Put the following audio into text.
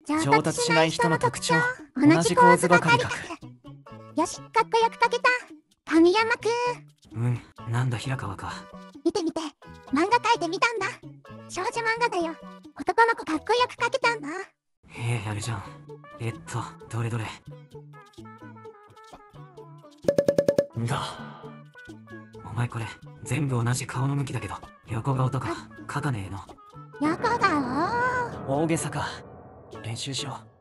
上達しない人の特徴、同じ構図ばかり描く。 よし、かっこよく描けた。神山くん。 なんだ平川か。 見て見て、漫画描いてみたんだ。少女漫画だよ。男の子かっこよく描けたんだ。 あれじゃん。どれどれ。お前これ、全部同じ顔の向きだけど、横顔とか描かねえの。 横顔？ 大げさか。練習しろ。